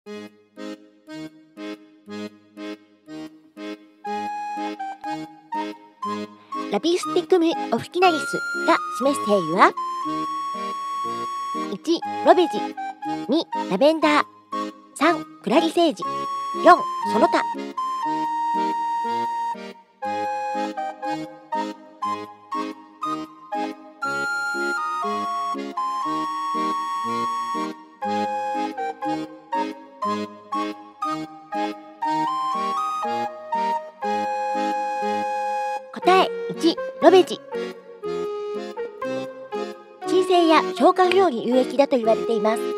ラビスティクム・オフキナリスが示す定義は1、ロベジ、2、ラベンダー、3、クラリセージ、4、その他。答え1、ロベジ。鎮静や消化不良に有益だと言われています。